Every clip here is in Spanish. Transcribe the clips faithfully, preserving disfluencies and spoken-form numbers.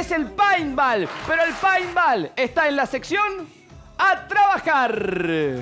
es el paintball. Pero el paintball está en la sección A Trabajar.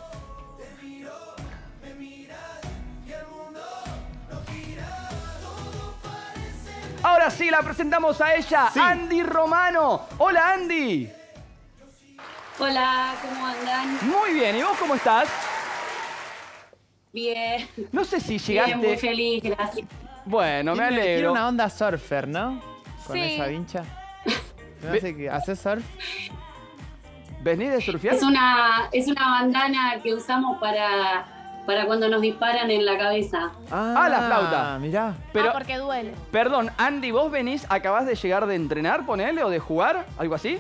Ahora sí, la presentamos a ella, sí. Andy Romano. Hola, Andy. Hola, ¿cómo andan? Muy bien, ¿y vos cómo estás? Bien. No sé si llegaste... Bien, muy feliz, gracias. Bueno, me alegro. Tiene una onda surfer, ¿no? Con sí. esa vincha. No sé qué. ¿Haces surf? ¿Venís de surfear? Es una, es una bandana que usamos para, para cuando nos disparan en la cabeza. Ah, ah la flauta. Mirá. Pero, ah, porque duele. Perdón, Andy, ¿vos venís, acabás de llegar de entrenar, ponele, o de jugar? ¿Algo así?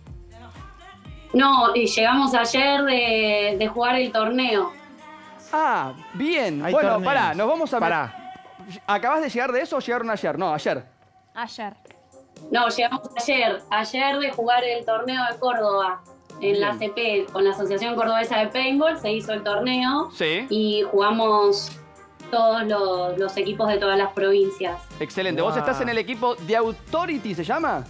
No, y llegamos ayer de, de jugar el torneo. Ah, bien. Hay bueno, torneos. Pará, nos vamos a... Pará. ¿Acabás de llegar de eso o llegaron ayer? No, ayer. Ayer. No, llegamos ayer. Ayer de jugar el torneo de Córdoba. En bien. La A C P, con la Asociación Cordobesa de Paintball, se hizo el torneo. Sí. Y jugamos todos los, los equipos de todas las provincias. Excelente. Wow. ¿Vos estás en el equipo de Authority, se llama?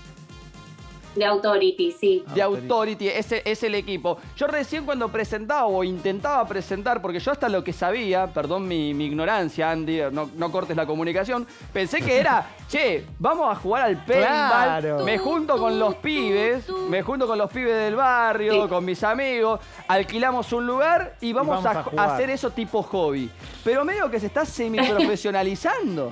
De Authority, sí. De Authority, ese es el equipo. Yo recién cuando presentaba o intentaba presentar, porque yo hasta lo que sabía, perdón mi, mi ignorancia, Andy, no, no cortes la comunicación, pensé que era, che, vamos a jugar al paintball, claro. me junto con los pibes, me junto con los pibes del barrio, sí. con mis amigos, alquilamos un lugar y vamos, y vamos a, a, a hacer eso tipo hobby. Pero medio que se está semiprofesionalizando.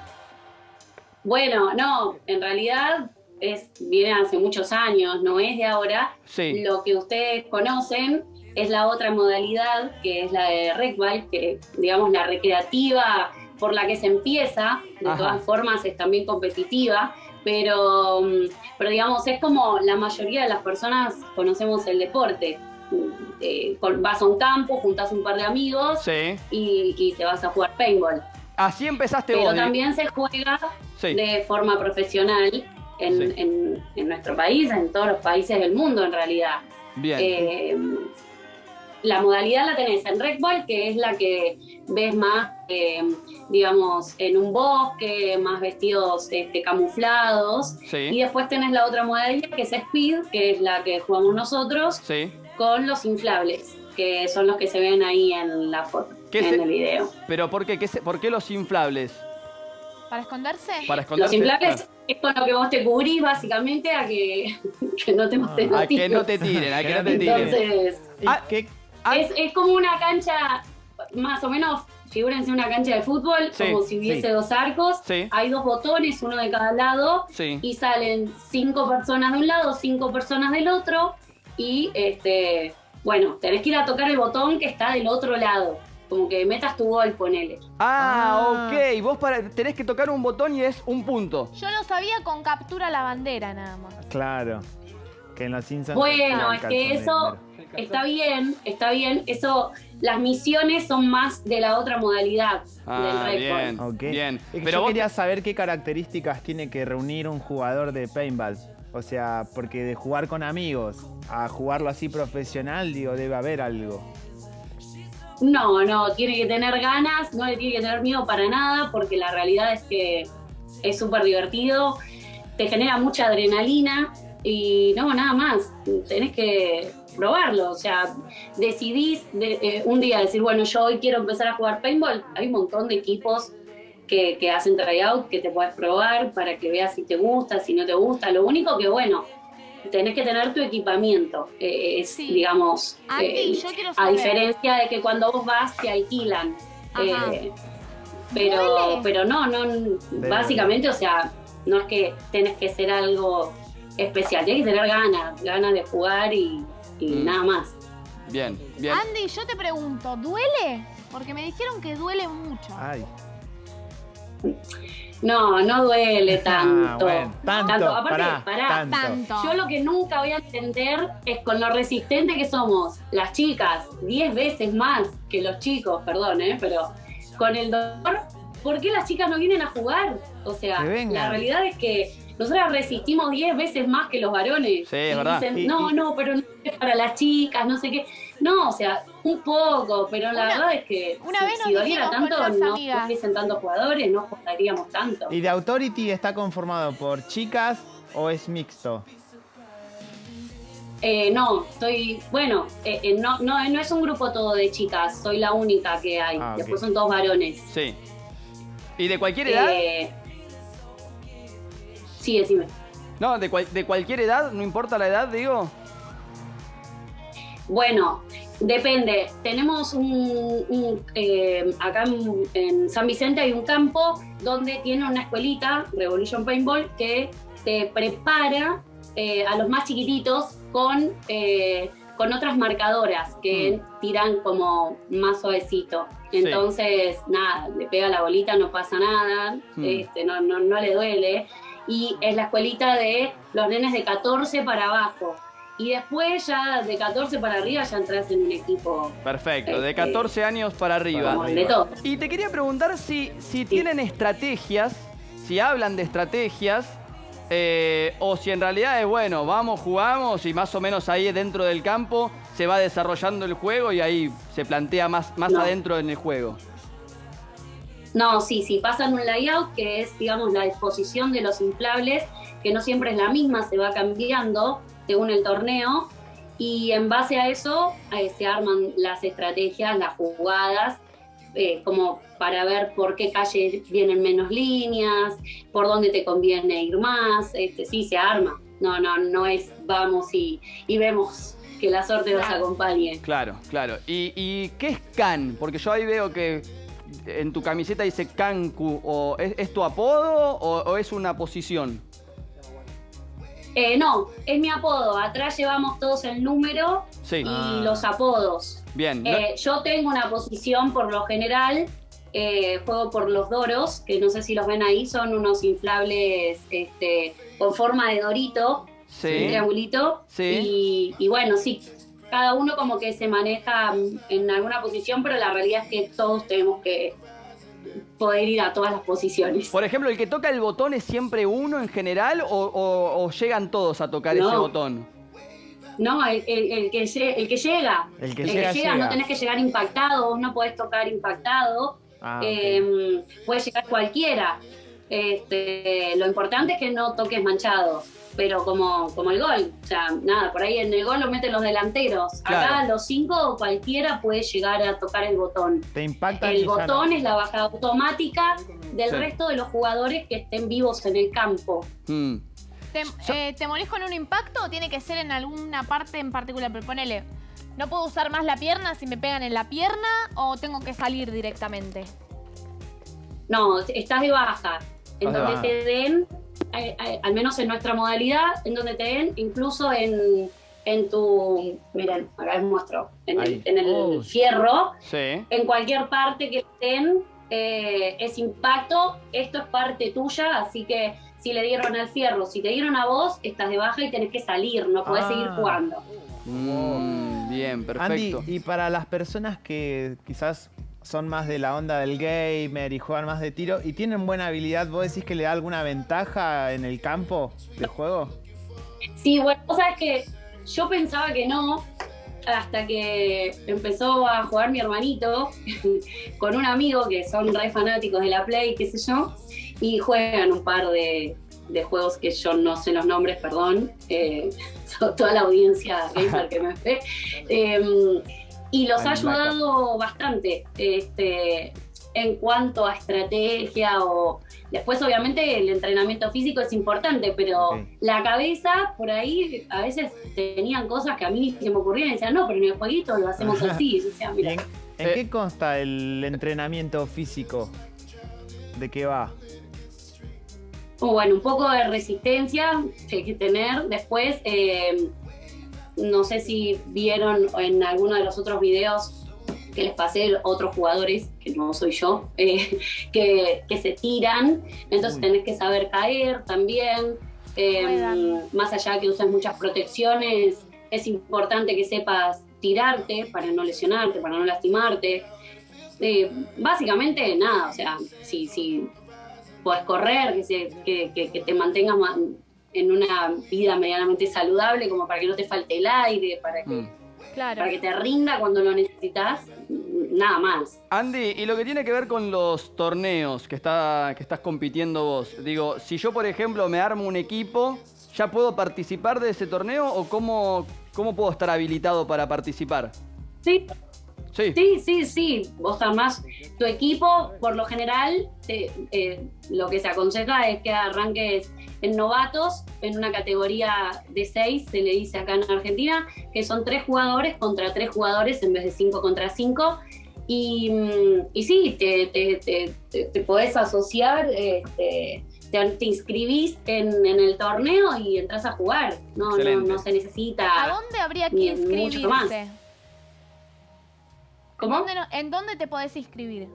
Bueno, no, en realidad... Es, viene hace muchos años, no es de ahora. Sí. Lo que ustedes conocen es la otra modalidad, que es la de rec-ball, que digamos la recreativa por la que se empieza, de Ajá. todas formas es también competitiva, pero, pero digamos es como la mayoría de las personas conocemos el deporte. Eh, vas a un campo, juntás un par de amigos sí. y, y te vas a jugar paintball. Así empezaste pero vos. Pero también se juega sí. de forma profesional. En, sí. en, en nuestro país, en todos los países del mundo en realidad. Bien. Eh, la modalidad la tenés en rec-ball, que es la que ves más, eh, digamos, en un bosque, más vestidos este, camuflados. Sí. Y después tenés la otra modalidad, que es speed, que es la que jugamos nosotros, sí. con los inflables, que son los que se ven ahí en la foto, en se... el video. ¿Pero por qué? ¿Qué se... ¿Por qué los inflables? ¿Para esconderse? Para esconderse. Los inflables ah. es con lo que vos te cubrís básicamente a que, que no te maten ah, A que no te tiren, a que no te tiren. Entonces, ah, ¿qué? Ah. Es, es como una cancha, más o menos, figúrense una cancha de fútbol, sí, como si hubiese sí. dos arcos. Sí. Hay dos botones, uno de cada lado, sí. y salen cinco personas de un lado, cinco personas del otro, y este, bueno, tenés que ir a tocar el botón que está del otro lado. Como que metas tu gol, ponele. Ah, ah, ok. Vos para, tenés que tocar un botón y es un punto. Yo lo sabía con captura la bandera nada más. Claro. Que en los Simpsons... Bueno, es que eso está bien, está bien. Eso, las misiones son más de la otra modalidad ah, del rec-ball. Bien, okay. bien. Pero yo vos quería saber qué características tiene que reunir un jugador de paintball. O sea, porque de jugar con amigos a jugarlo así profesional, digo, debe haber algo. No, no, tiene que tener ganas, no le tiene que tener miedo para nada, porque la realidad es que es súper divertido, te genera mucha adrenalina y no, nada más, tenés que probarlo, o sea, decidís de, eh, un día decir, bueno, yo hoy quiero empezar a jugar paintball, hay un montón de equipos que, que hacen tryout, que te puedes probar para que veas si te gusta, si no te gusta, lo único que, bueno, tenés que tener tu equipamiento, eh, es, sí. digamos, Andy, eh, yo quiero a saber. diferencia de que cuando vos vas te alquilan. Eh, pero, pero no, no, Debe. básicamente, o sea, no es que tenés que ser algo especial, tenés que tener ganas, ganas de jugar y, y mm. nada más. Bien, bien. Andy, yo te pregunto, ¿duele? Porque me dijeron que duele mucho. Ay. No, no duele tanto. Ah, bueno, tanto, tanto. Aparte, pará, pará, tanto. tanto. Yo lo que nunca voy a entender es con lo resistente que somos las chicas, diez veces más que los chicos, perdón, ¿eh? Pero con el dolor, ¿por qué las chicas no vienen a jugar? O sea, la realidad es que nosotras resistimos diez veces más que los varones. Sí, es y verdad. dicen, Y, no, y... no, pero no es para las chicas, no sé qué. No, o sea, un poco, pero la una, verdad es que una si, vez si doliera tanto, no amigas. hubiesen tantos jugadores, no jugaríamos tanto. Y The Authority está conformado por chicas o es mixto? Eh, no, estoy, bueno, eh, eh, no, no, no es un grupo todo de chicas, soy la única que hay. Ah, ok. Después son todos varones. Sí. ¿Y de cualquier edad? Eh, sí, decime. No, de, cual- de cualquier edad, no importa la edad, digo. Bueno, depende. Tenemos un, un, eh, acá en, en San Vicente hay un campo donde tiene una escuelita, Revolution Paintball, que te prepara eh, a los más chiquititos con, eh, con otras marcadoras que Mm. tiran como más suavecito. Entonces, nada, le pega la bolita, no pasa nada, Mm. este, no, no, no le duele. Y es la escuelita de los nenes de catorce para abajo. Y después ya de catorce para arriba ya entras en un equipo Perfecto, de Este, catorce años para arriba. como el de todos. Y te quería preguntar si, si tienen estrategias, si hablan de estrategias, eh, o si en realidad es bueno, vamos, jugamos y más o menos ahí dentro del campo se va desarrollando el juego y ahí se plantea más, más No. adentro en el juego. No, sí, sí, pasan un layout que es, digamos, la disposición de los inflables, que no siempre es la misma, se va cambiando según el torneo, y en base a eso eh, se arman las estrategias, las jugadas, eh, como para ver por qué calle vienen menos líneas, por dónde te conviene ir más, este, sí, se arma. No, no, no es vamos y, y vemos que la suerte nos acompañe. Claro, claro. ¿Y, y qué es Can? Porque yo ahí veo que en tu camiseta dice Cancu, o ¿es, es tu apodo o, o es una posición? Eh, no, es mi apodo. Atrás llevamos todos el número Sí. y Ah. los apodos. Bien. ¿no? Eh, yo tengo una posición por lo general, eh, juego por los doros, que no sé si los ven ahí, son unos inflables este, con forma de dorito, un Sí. triangulito. Sí. Y, y bueno, sí, cada uno como que se maneja en alguna posición, pero la realidad es que todos tenemos que poder ir a todas las posiciones. Por ejemplo, ¿el que toca el botón es siempre uno en general o, o- o llegan todos a tocar No. ese botón? No, el, el- el que, lle- el que llega. El que El llega, que llega, llega. no tenés que llegar impactado, vos no podés tocar impactado. Ah, ok. Eh, puede llegar cualquiera. Este, lo importante es que no toques manchado, pero como, como el gol. O sea, nada, por ahí en el gol lo meten los delanteros. Claro. Acá los cinco, cualquiera puede llegar a tocar el botón. Te impactan y El ya no. botón es la bajada automática del Sí. resto de los jugadores que estén vivos en el campo. Mm. ¿Te, eh, ¿Te morís con un impacto o tiene que ser en alguna parte en particular? Pero ponele, ¿no puedo usar más la pierna si me pegan en la pierna o tengo que salir directamente? No, estás de baja. En Estás de donde baja. te den, eh, eh, al menos en nuestra modalidad, en donde te den, incluso en, en tu, miren, acá les muestro, en Ahí. el, en el Oh. fierro, Sí. en cualquier parte que estén, eh, es impacto, esto es parte tuya, así que si le dieron al fierro, si te dieron a vos, estás de baja y tenés que salir, no podés Ah. seguir jugando. Mm, bien, perfecto. Andy, y para las personas que quizás son más de la onda del gamer y juegan más de tiro y tienen buena habilidad, ¿vos decís que le da alguna ventaja en el campo de juego? Sí, bueno, vos sabés que yo pensaba que no, hasta que empezó a jugar mi hermanito con un amigo que son re fanáticos de la Play, qué sé yo, y juegan un par de, de juegos que yo no sé los nombres, perdón, eh, toda la audiencia gamer que me ve. Eh, y los ha I'm black. ayudado bastante este, en cuanto a estrategia o... Después, obviamente, el entrenamiento físico es importante, pero Ok. la cabeza, por ahí, a veces tenían cosas que a mí ni se me ocurrían y decían, no, pero en el jueguito lo hacemos así. O sea, ¿Y mira, en, en Eh. qué consta el entrenamiento físico? ¿De qué va? bueno, un poco de resistencia que hay que tener. Después, eh, no sé si vieron en alguno de los otros videos que les pasé, otros jugadores, que no soy yo, eh, que, que se tiran, entonces Uy. tenés que saber caer también. Eh, Ruedan. más allá de que uses muchas protecciones, es importante que sepas tirarte para no lesionarte, para no lastimarte. Eh, básicamente, nada, o sea, si, si podés correr, que, se- que, que- que te mantengas ma- en una vida medianamente saludable, como para que no te falte el aire, para que, Mm. Claro. para que te rinda cuando lo necesitas, nada más. Andy, y lo que tiene que ver con los torneos que, está, que estás compitiendo vos. Digo, si yo, por ejemplo, me armo un equipo ¿ya puedo participar de ese torneo o cómo, cómo puedo estar habilitado para participar? Sí. Sí. Sí, sí, sí. Vos armás tu equipo, por lo general, te, eh, lo que se aconseja es que arranques en novatos, en una categoría de seis, se le dice acá en Argentina, que son tres jugadores contra tres jugadores en vez de cinco contra cinco. Y, y sí, te, te, te, te, te podés asociar, este, te, te inscribís en, en el torneo y entras a jugar. No, no, no se necesita. ¿A dónde habría que ni inscribirse? mucho más. ¿Cómo? ¿Dónde no- ¿En dónde te podés inscribir?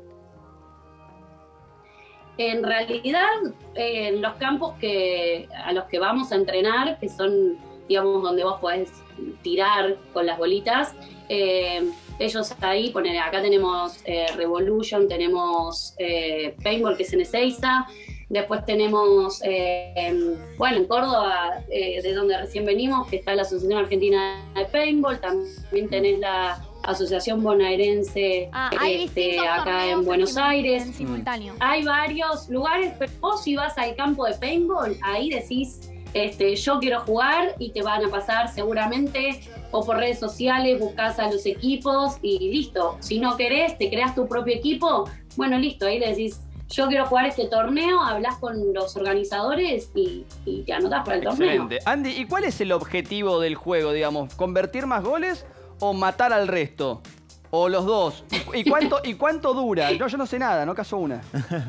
En realidad, eh, en los campos que a los que vamos a entrenar, que son, digamos, donde vos podés tirar con las bolitas, eh, ellos ahí, ponen, acá tenemos eh, Revolution, tenemos eh, Paintball, que es en Ezeiza, después tenemos, eh, en, bueno, en Córdoba, eh, de donde recién venimos, que está la Asociación Argentina de Paintball, también tenés la Asociación Bonaerense Ah, hay este, distintos acá torneos en Buenos simu- Aires. En simultáneo. Hay varios lugares, pero vos si vas al campo de paintball, ahí decís, este, yo quiero jugar y te van a pasar seguramente, o por redes sociales, buscás a los equipos y listo. Si no querés, te creas tu propio equipo, bueno, listo, ahí le decís, yo quiero jugar este torneo, hablas con los organizadores y, y te anotás para el Excelente. torneo. Andy, ¿y cuál es el objetivo del juego, digamos? ¿Convertir más goles o matar al resto? ¿O los dos? ¿Y, y cuánto, y cuánto dura? No, yo no sé nada, no caso una.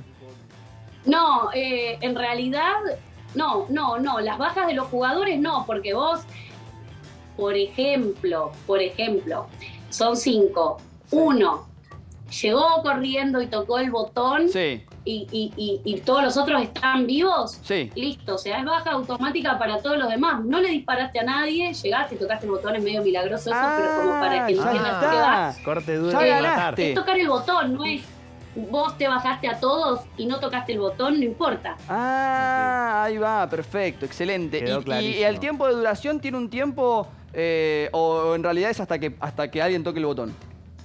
No, eh, en realidad, no, no, no, las bajas de los jugadores no, porque vos, por ejemplo, por ejemplo, son cinco. Uno llegó corriendo y tocó el botón Sí, y, y, y, y todos los otros están vivos. sí. Listo, o sea, es baja automática para todos los demás. No le disparaste a nadie, llegaste y tocaste el botón, es medio milagroso eso, Ah, pero como para que ya entiendas está. qué va. Corte duro Ya de ganaste. matar. Es tocar el botón, no es vos te bajaste a todos y no tocaste el botón, no importa. Ah, ahí va, perfecto, excelente. Quedó Y, y clarísimo. el tiempo de duración tiene un tiempo eh, o en realidad es hasta que hasta que alguien toque el botón.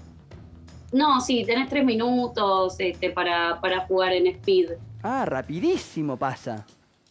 No, sí, tenés tres minutos este, para, para jugar en speed. Ah, rapidísimo pasa.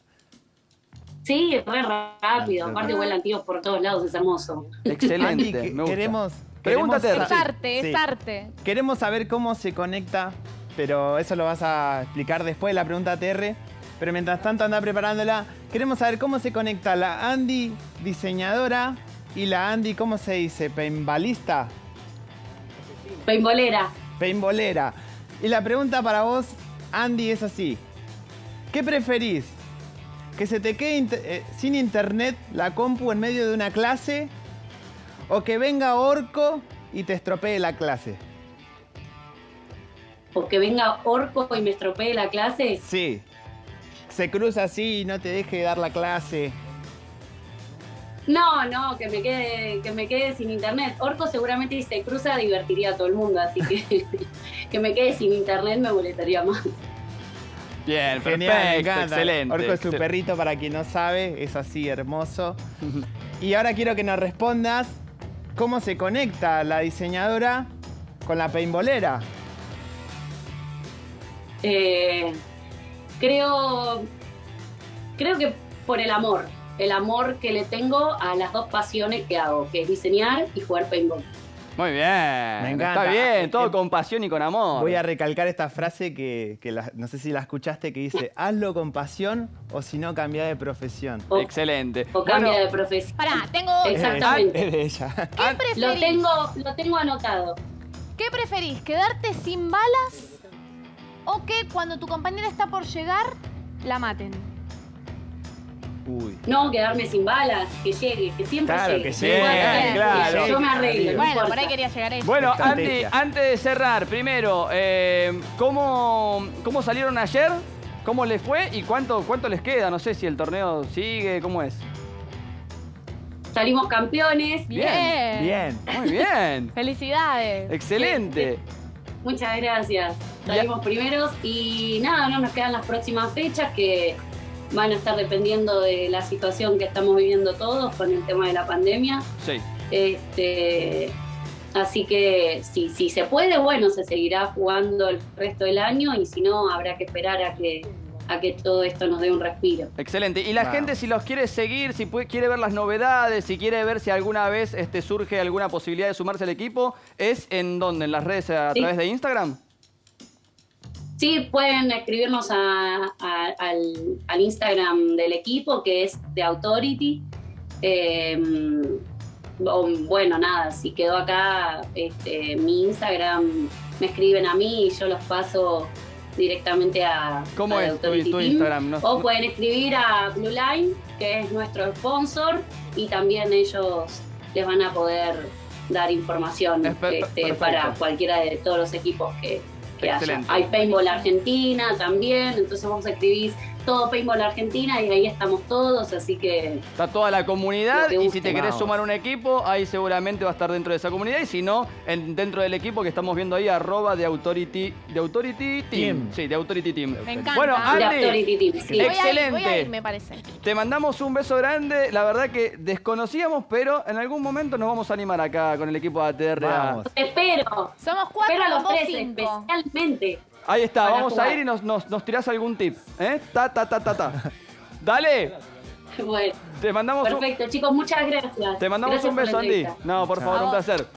Sí, es re rápido. Ah, Aparte ah. vuelan tíos por todos lados, es hermoso. Andy, Excelente, que- me gusta. queremos, Pregúntate, queremos Es Sí. arte, es Sí. arte. Queremos saber cómo se conecta, pero eso lo vas a explicar después de la pregunta T R. Pero mientras tanto anda preparándola. Queremos saber cómo se conecta la Andy diseñadora y la Andy, ¿cómo se dice? Paintballista, Paintballera. paintballera. Y la pregunta para vos, Andy, es así. ¿Qué preferís? ¿Que se te quede inter- eh, sin internet la compu en medio de una clase? ¿O que venga Orco y te estropee la clase? O que venga Orco y me estropee la clase. Sí. Se cruza así y no te deje dar la clase. No, no, que me quede, que me quede sin internet. Orco seguramente si se cruza divertiría a todo el mundo, así que que me quede sin internet me molestaría más. Bien, Genial, me perfecto, encanta. excelente. Orco es su excel- perrito, para quien no sabe, es así hermoso. Y ahora quiero que nos respondas cómo se conecta la diseñadora con la paintballera. Eh, creo, creo que por el amor, el amor que le tengo a las dos pasiones que hago, que es diseñar y jugar paintball. Muy bien. Me encanta. Está bien, todo Eh, con pasión y con amor. Voy a recalcar esta frase que, que la- no sé si la escuchaste, que dice, hazlo con pasión o si no, cambia de profesión. O, Excelente. o cambia Bueno, de profesión. Pará, tengo Exacto. otra. Exactamente. Es de ella. ¿Qué Ah, preferís? Lo tengo, lo tengo anotado. ¿Qué preferís? ¿Quedarte sin balas o que cuando tu compañera está por llegar, la maten? Uy. No quedarme sin balas, que llegue, que siempre Claro, llegue. que No llegue, importa, claro. Yo me arreglo, no Bueno, importa. por ahí quería llegar ella. Bueno, Andy, Estrategia. antes de cerrar, primero, eh, ¿cómo, ¿cómo salieron ayer? ¿Cómo les fue? ¿Y cuánto, cuánto les queda? No sé si el torneo sigue, ¿cómo es? Salimos campeones. Bien. Bien. Muy bien. Felicidades. Excelente. Muchas gracias. Salimos primeros y nada, no nos quedan las próximas fechas que van a estar dependiendo de la situación que estamos viviendo todos con el tema de la pandemia. Sí. Este, así que si, si se puede, bueno, se seguirá jugando el resto del año y si no, habrá que esperar a que, a que todo esto nos dé un respiro. Excelente. Y la Wow. gente, si los quiere seguir, si puede- quiere ver las novedades, si quiere ver si alguna vez este, surge alguna posibilidad de sumarse al equipo, ¿es en dónde? ¿En las redes a Sí. través de Instagram? Sí, pueden escribirnos a- a- al, al Instagram del equipo, que es The Authority. Eh, o, bueno, nada, si quedó acá este, mi Instagram, me escriben a mí y yo los paso directamente a, ¿Cómo a The es tu- Authority tu Team. Instagram? No- o no- pueden escribir a Blue Line, que es nuestro sponsor, y también ellos les van a poder dar información Es per- este, perfecto. para cualquiera de todos los equipos que, que haya. Excelente. Hay Paintball Argentina también, entonces vamos a escribir todo Paintball Argentina y ahí estamos todos, así que Está toda la comunidad Lo que y si guste. te querés Vamos. sumar a un equipo, ahí seguramente va a estar dentro de esa comunidad y si no, en- dentro del equipo que estamos viendo ahí, arroba de Authority, de Authority Team. Team. Sí, de Authority Team. Me encanta. Bueno, The Andy, Authority Team, sí. Voy a ir, excelente. voy a ir, me parece. Te mandamos un beso grande. La verdad que desconocíamos, pero en algún momento nos vamos a animar acá con el equipo de A T R. a- Vamos. Te espero, Somos cuatro, espero a los vos tres cinco. especialmente. Ahí está, Para vamos a jugar. ir y nos, nos, nos tirás algún tip. ¿Eh? Ta, ta, ta, ta, ta. Dale, Bueno, te mandamos un, perfecto, chicos, muchas gracias. te mandamos Gracias un por la beso, Andy. entrevista. No, por favor, A un vos. placer.